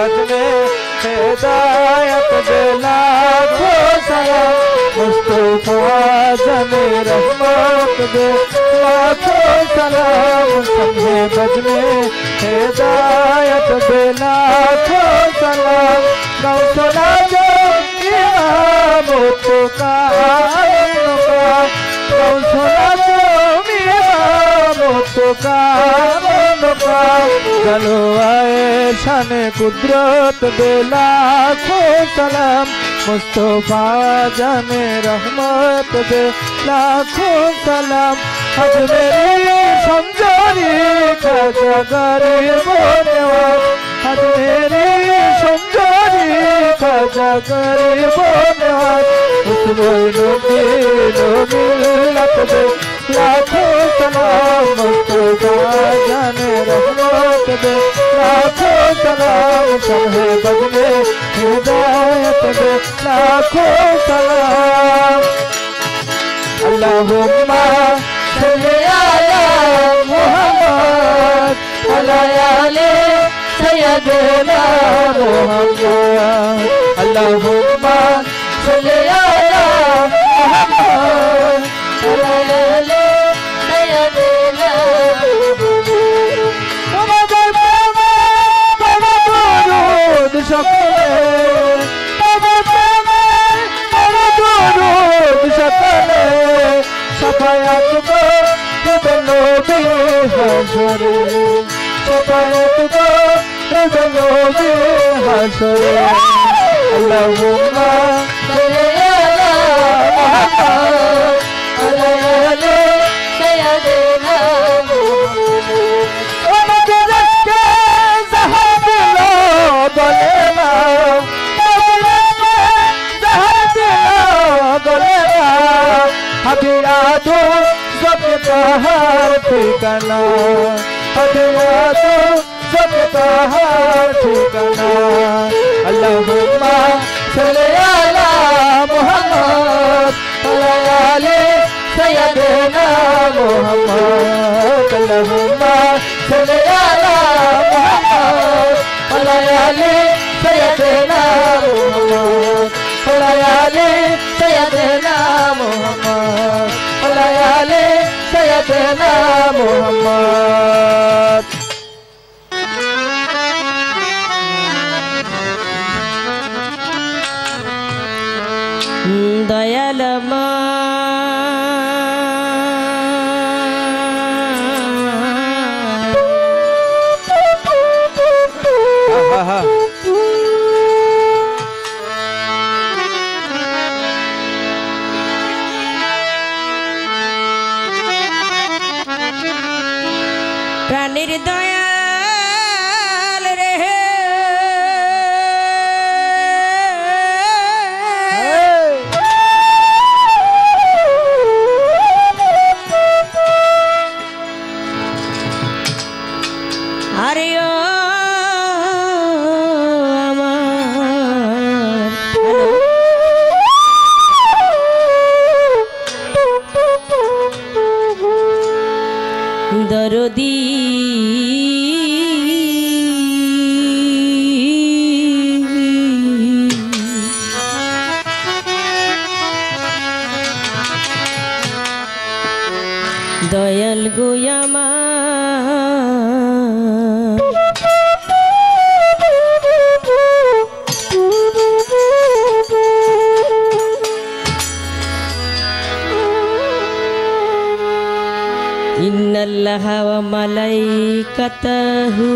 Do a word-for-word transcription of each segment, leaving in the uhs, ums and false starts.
बजने हिदायत दे लाखों सलाम मुस्तफा जने रहमत दे लाखों सलाम समझे बजने हिदायत दे लाखों सलाम गौसला जो इमाम का गौसला जो इमाम का चलो आए शान कुदरत दे लाखों सलाम मुस्तफा जाने रहमत दे लाखों सलाम हज मेरी संजारी खाजा गरीब नवाज हज मेरी संजारी खाजा गरीब नवाज उसमें नबी नबी लत दे लाखों सलाम मुस्तफा जाने रहमत दे लाखों सलाम समझे बजने हिदायत दे लाखों सलाम अल्लाहुम्मा सल्ली अला मुहम्मद अला आले सय्यदना मुहम्मद अल्लाहुम्मा सल्ली अला मुहम्मद अला आले सय्यदना मुहम्मद शकले बाबा बाबा दुरूद शकले सफायत को बदलो भी हसरे सफायत को बदलो भी हसरे अल्लाहुम्मा सल्ली अला मुहम्मद अला आले सय्यदना हदिया दो सब कहार ठिकाना हदिया दो सब कहार ठिकाना अल्लाहुम्मा सल्ली अला मुहम्मद अला आले सय्यदना मुहम्मद अल्लाहुम्मा सल्ली अला मुहम्मद अला आले सय्यदना मुहम्मद अला आले सय्यदना मुहम्मद अला आले सय्यदना मुहम्मद दयाल प्राणीर दयाल रे अरे ओ दरदी दयाल गोयामा इन्नल्लाह व मलाइकतहु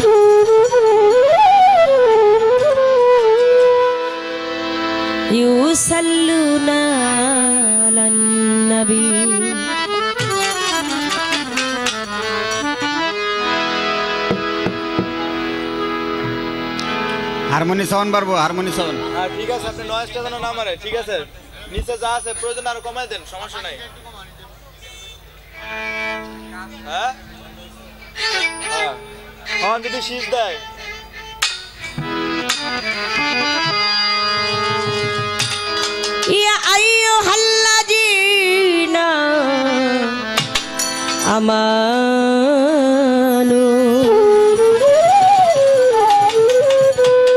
युसल्लूना अलन नबी हारमोनी साउंड बारबो हारमोनी साउंड हां ठीक আছে আপনি নয়েজ টা জানো না মারে ঠিক আছে নিচে যা আছে প্রয়োজন আরো কমায় দেন সমস্যা নাই হ্যাঁ হ্যাঁ হ্যাঁ যদি শীষ দেয় ইয়া আইয়ুহাল্লাযীনা আমানু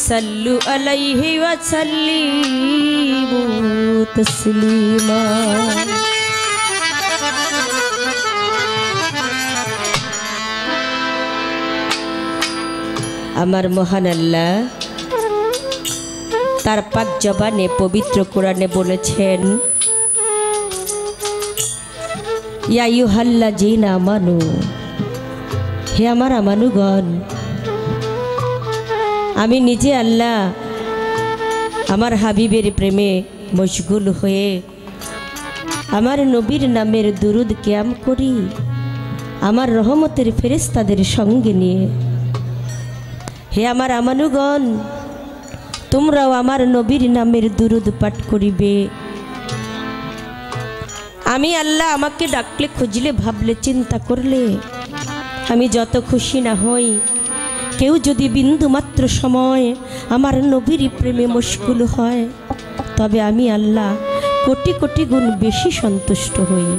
সাল্লু আলাইহি ওয়া সাল্লিমু তাসলিমা। আমার মহান আল্লাহ তার পাক জবানে পবিত্র কোরআনে বলেছেন, ইয়া আইয়ুহাল্লাযীনা আমানু, হে আমার আমানুগণ, আমি নিজে আল্লাহ আমার হাবিবের প্রেমে মশগুল হয়ে আমার নবীর নামের দুরুদ কিয়াম করি আমার রহমতের ফেরেশতাদের সঙ্গে নিয়ে। হে আমার আমানুগণ, তোমরাও আমার নবীর নামের দুরুদ পাঠ করিবে। আমি আল্লাহ আমাকে ডাকলে, খুঁজলে, ভাবলে, চিন্তা করলে আমি যত খুশি না হই, কেউ যদি বিন্দু মাত্র সময় আমার নবীর প্রেমে মশগুল হয়, তবে আমি আল্লাহ কোটি কোটি গুণ বেশি সন্তুষ্ট হই।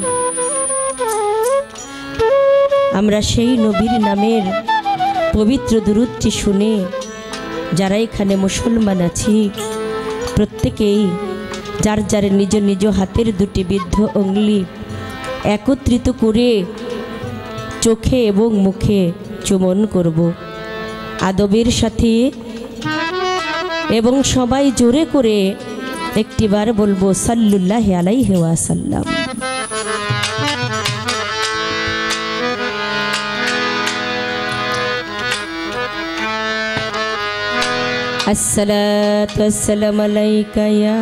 আমরা সেই নবীর নামের পবিত্র দুরূদটি শুনে যারা এখানে মুসলমান আছি, প্রত্যেকেই যার যার নিজ নিজ হাতের দুটি বিদ্ধ অঙ্গুলি একত্রিত করে চোখে এবং মুখে চুমন করব আদবের সাথে, এবং সবাই জোরে করে একটিবার বলবো সাল্লুল্লাহি আলাইহি ওয়াসাল্লাম। আসসালাতু ওয়াসসালামু আলাইকা ইয়া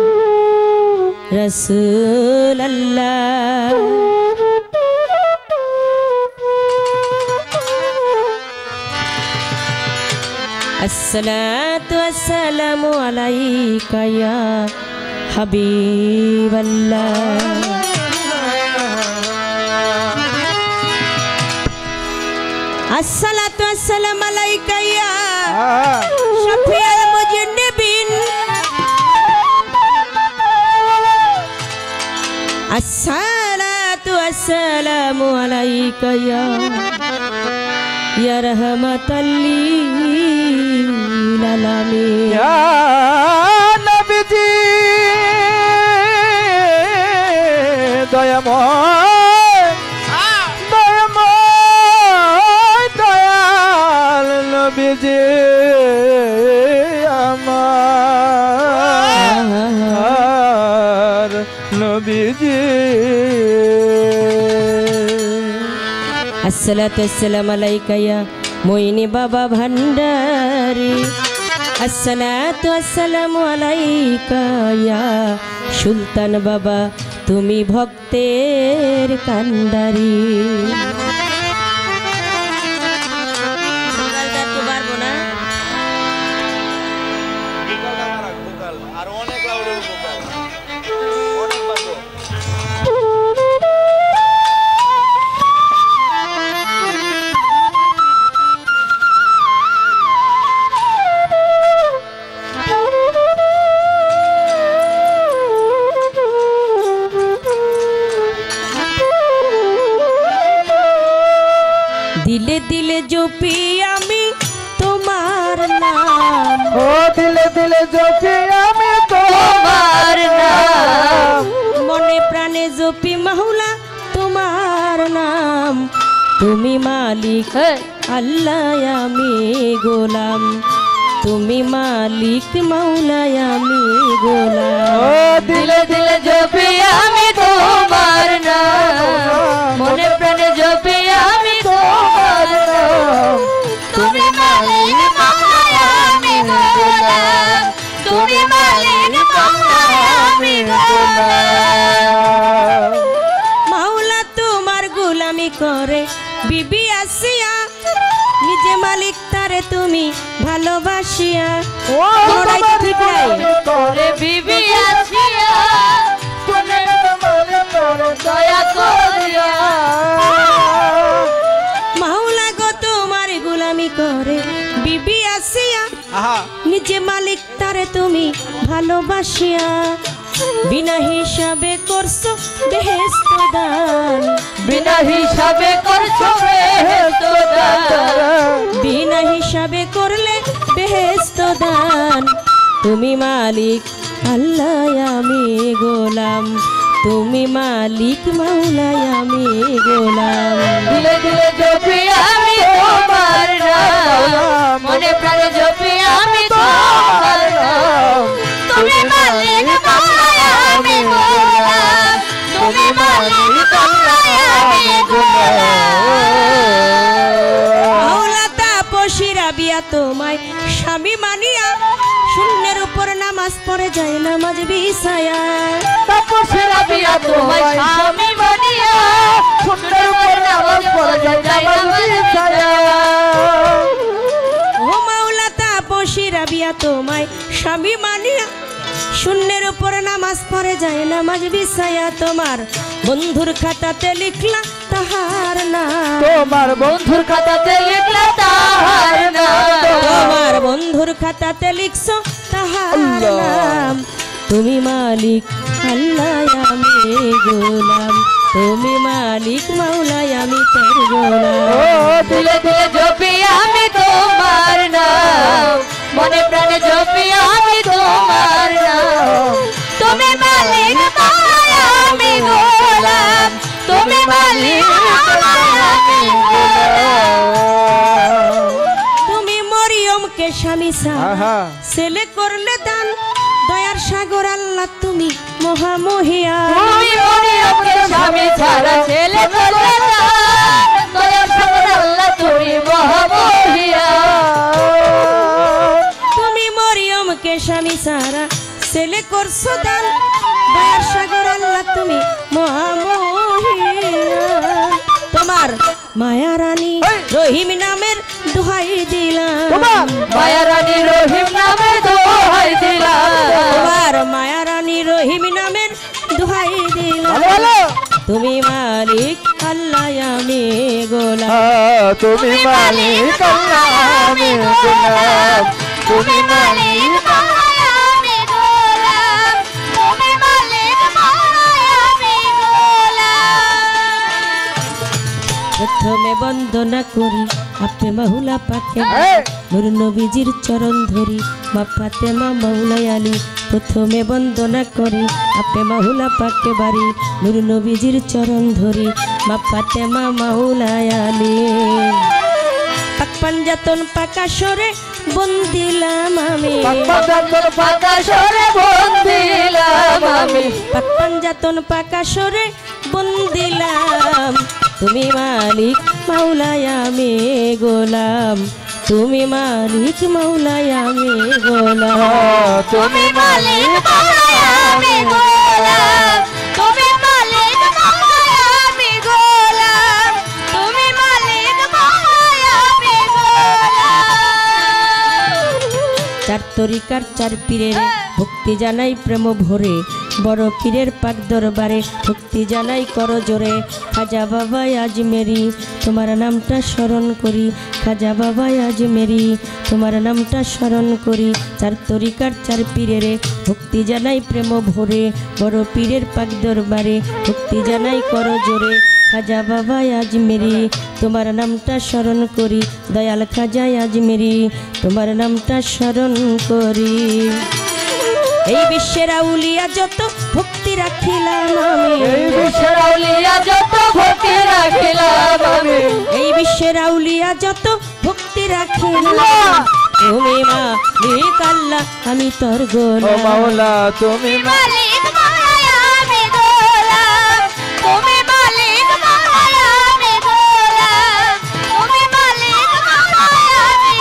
রাসূলাল্লাহ। আসসালাতু ওয়াসসালামু আলাইকা ইয়া হাবিবাল্লাহ। আসসালাতু ওয়াসসালামু আলাইকা ইয়া শাফিউল মুজনিবিন। আসসালাতু ওয়াসসালামু আলাইকা ইয়া ইয়া রাহমাতাল লিল আলামিন। ইয়া নবীজি দয়াময়, দয়াময় দয়াল নবীজি আমার নবীজি। আসসালাতু ওয়াসসালামু আলাইকা ইয়া মুইনি বাবা ভান্ডারি। আসসালাতু ওয়াসসালামু আলাইকা ইয়া সুলতান বাবা, তুমি ভক্তের কান্ডারি। আর অনেক লাউডের ভোকাল, অনেক বাজো। দিলে দিলে জপি আমি তোমার নাম, ও দিলে দিলে জপি আমি তোমার নাম, মনে প্রাণে জপি মাওলা তোমার নাম। তুমি মালিক আল্লাহ, আমি গোলাম, তুমি মালিক মাওলা, আমি গোলাম। ও দিলে দিলে জপি আমি তোমার নাম, মনে প্রাণে জপি আমি তোমার নাম। তুমি মালিক মাওলা, আমি গোলাম, তুমি মালিক মাওলা, আমি গোলাম। মাওলা তোমার গোলামি করে বিবি আসিয়া, নিজে মালিক তারে তুমি ভালোবাসিয়া। ও কোনটাই তো ঠিক নাই। করে বিবি আসিয়া, কোনে তোমারে তোরে দয়া করিয়া। মাওলা গো তোমার গোলামি করে বিবি আসিয়া, আহা নিজে মালিক তারে তুমি ভালোবাসিয়া। বিনা হিসাবে করছো বেহেশত দান, বিনা হিসাবে করছো বেহেশত দান, বিনা হিসাবে করলে বেহেশত দান। তুমি মালিক আল্লাহ আমি গোলাম, তুমি মালিক মাওলাই আমি গোলাম। দিলে দিলে জপি আমি তোমার নাম, মনে প্রাণে জপি আমি তোমার নাম। তুমি মালিক মাওলাই আমি গোলাম, তুমি মালিক মাওলাই আমি গোলাম। মাওলা তাপসী রাবিয়া তোমায় স্বামী মানিয়া, শূন্যের উপর নামাজ পড়ে যায় নামাজ বিছায়া। তাপসী রাবিয়া তোমায় স্বামী মানিয়া, শূন্যের উপর নামাজ পড়ে যায় নামাজ বিছায়া। ও মাওলা তাপসী রাবিয়া তোমায় স্বামী মানিয়া, শূন্যের উপর নামাজ পড়ে যায় নামাজ বিছায়া। তোমার বন্ধুর খাতাতে লিখলা তাহার নাম, তোমার বন্ধুর খাতাতে লিখলা তাহার নাম। তোমার বন্ধুর খাতাতে লিখছো তাহার নাম। তুমি মালিক আল্লাহ আমি গোলাম, তুমি মালিক মাওলাই আমি তোর গোলাম। দিলে দিলে জপি আমি তোমার নাম, মনে প্রাণে জপি আমি তোমার নাম। তুমি মালিক মাওলাই আমি গোলাম, তুমি মালিক মাওলাই আমি গোলাম। তুমি মরিয়মকে স্বামী ছাড়া ছেলে করলে দান, দয়ার সাগর আল্লাহ তুমি মহামহিয়ান। তুমি মরিয়মকে স্বামী ছাড়া ছেলে করলে দান, দয়ার সাগর আল্লাহ তুমি মহামহিয়ান। তুমি মরিয়মকে স্বামী ছাড়া ছেলে করছো দান, দয়ার সাগর আল্লাহ তুমি মহামহিয়ান। তোমার মায়া রানী রহিম নামের দোহাই দিলাম, মায়া রানী রহিম নামে দোহাই দিলাম। তোমার মায়া রানী রহিম নামের দোহাই দিলাম। তুমি মালিক আল্লাহ আমি গোলাম, তুমি মালিক আল্লাহ আমি গোলাম, তুমি মালিক মাওলাই আমি গোলাম, তুমি মালিক মাওলাই আমি গোলাম। প্রথমে বন্দনা করি আপে মাহুলা পাকে, নূর নবীজির চরণ ধরি মা ফাতেমা মাওলাই আলী। প্রথমে বন্দনা করি আপে মাহুলা পাকে বাড়ি, নূর নবীজির চরণ ধরি মা ফাতেমা মাওলাই আলী। পাক পাঞ্জাতন পাকা সরে বন্দিলাম আমি, পাকা সরে বন্দিলাম আমি। পাক পাঞ্জাতন পাকা সরে বন্দিলাম। তুমি মালিক মাওলাই আমি গোলাম, তুমি মালিক মাওলাই আমি গোলাম। তুমি মালিক মাওলাই আমি গোলাম, তুমি মালিক মাওলাই আমি গোলাম, তুমি মালিক মাওলাই আমি গোলাম। চার তরিকার চার পীরের ভক্তি জানাই প্রেম ভরে, বড় পীরের পাক দরবারে ভক্তি জানাই কর জোরে। খাজা বাবা আজমেরি তোমার নামটা স্মরণ করি, খাজা বাবা আজমেরি তোমার নামটা স্মরণ করি। চার তরিকার চার পীরের ভক্তি জানাই প্রেম ভরে, বড় পীরের পাক দরবারে ভক্তি জানাই কর জোরে। খাজা বাবা আজমেরি তোমার নামটা স্মরণ করি, দয়াল খাজা আজমেরি তোমার নামটা স্মরণ করি। এই বিশ্বের আউলিয়া যত ভক্তি রাখিলাম আমি, এই বিশ্বের আউলিয়া যত ভক্তি রাখিলাম আমি। এই বিশ্বের আউলিয়া যত ভক্তি রাখিলাম। তুমি মালিক আল্লাহ আমি তোর ও গোলাম, মাওলা তুমি মালিক মাওলাই আমি গোলাম, তুমি মালিক মাওলাই আমি গোলাম, তুমি মালিক মাওলাই আমি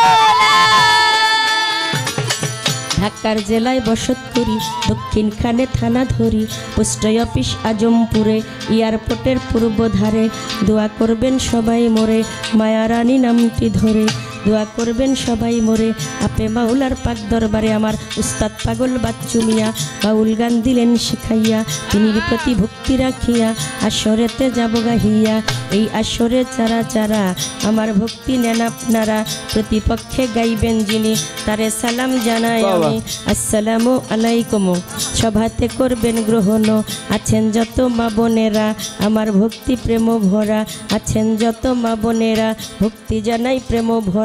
গোলাম। ঢাকার জেলায় বসত করি, দক্ষিণ খানে থানা ধরি, পোস্ট অফিস আজমপুরে, এয়ারপোর্টের পূর্ব ধারে। দোয়া করবেন সবাই মোরে মায়া রানী নামটি ধরে, দোয়া করবেন সবাই মোরে আপে মাওলার পাক দরবারে। আমার উস্তাদ পাগল বাচ্চু মিয়া বাউল গান দিলেন শিখাইয়া, তিনির প্রতি ভক্তি রাখিয়া আসরেতে যাব গাহিয়া। এই আসরে চারা চারা আমার ভক্তি নেন আপনারা, প্রতিপক্ষে গাইবেন যিনি তারে সালাম জানাই আমি। আসসালামু আলাইকুম সভাতে করবেন গ্রহণ, আছেন যত মা বোনেরা আমার ভক্তি প্রেম ভরা, আছেন যত মা বোনেরা ভক্তি জানাই প্রেম ভরা।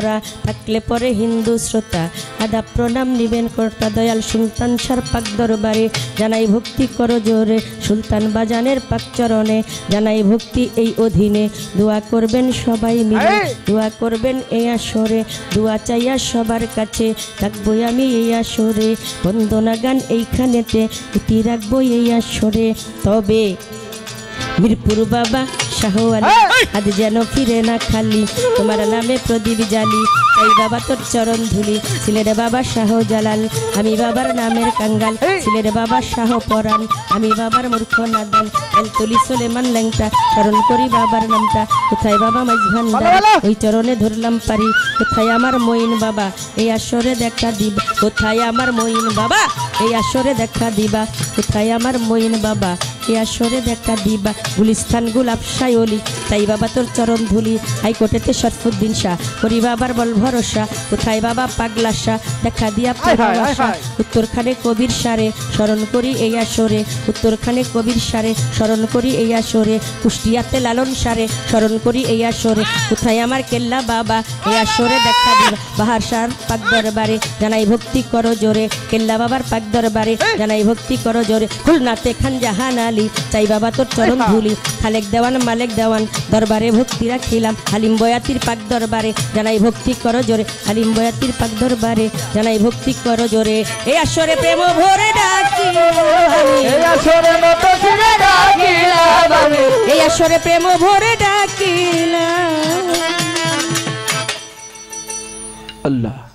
মোরা থাকলে পরে হিন্দু শ্রোতা আদা প্রণাম নিবেন কর্তা দয়াল সুলতান সার পাক দরবারে জানাই ভক্তি করো জোরে সুলতান বাজানের পাক চরণে জানাই ভক্তি এই অধীনে দোয়া করবেন সবাই মিলে দোয়া করবেন এই আসরে দোয়া চাইয়া সবার কাছে থাকবো আমি এই আসরে বন্দনা গান এইখানেতে উঠি রাখবো এই আসরে তবে মিরপুর বাবা শাহ আলী আজ যেন ফিরে না খালি তোমার নামে প্রদীপ জালি তাই বাবা তোর চরণ ধুলি ছিলেন বাবা শাহ জালাল আমি বাবার নামের কাঙ্গাল ছিলেন বাবা শাহ পরাণ আমি বাবার মূর্খ নাদান এলতুলি সোলেমান ল্যাংটা স্মরণ করি বাবার নামটা কোথায় বাবা মাঝ ভান্ডার ওই চরণে ধরলাম পারি কোথায় আমার মঈন বাবা এই আসরে দেখা দিবা কোথায় আমার মঈন বাবা এই আসরে দেখা দিবা কোথায় আমার মঈন বাবা এই আসরে দেখা দিবা গুলিস্তান গুলাব শায়লি তাই বাবা তোর চরণ ধুলি হাইকোর্টেতে শরফুদ্দিন শাহ করি বাবার বল ভরসা কোথায় বাবা পাগলা শাহ দেখা দিয়া ভালোবাসা উত্তরখানে কবির সারে স্মরণ করি এই আসরে উত্তরখানে কবির সারে স্মরণ করি এই আসরে কুষ্টিয়াতে লালন সারে স্মরণ করি এই আসরে কোথায় আমার কেল্লা বাবা এই আসরে দেখা দিবা বাহার শাহ পাক দরবারে জানাই ভক্তি করো জোরে কেল্লা বাবার পাক দরবারে জানাই ভক্তি করো জোরে খুলনাতে খান জাহান আলী চাই বাবা তোর চরণ ধুলি খালেক দেওয়ান মালেক দেওয়ান দরবারে ভক্তি রাখিলাম হালিম বয়াতির পাক দরবারে জানাই ভক্তি করো জোরে হালিম বয়াতির পাক দরবারে জানাই ভক্তি করো জোরে এই আসরে প্রেম ভরে ডাকিলাম এই আসরে নত শিরে ডাকিলাম আমি এই আসরে প্রেম ভরে ডাকিলাম আল্লাহ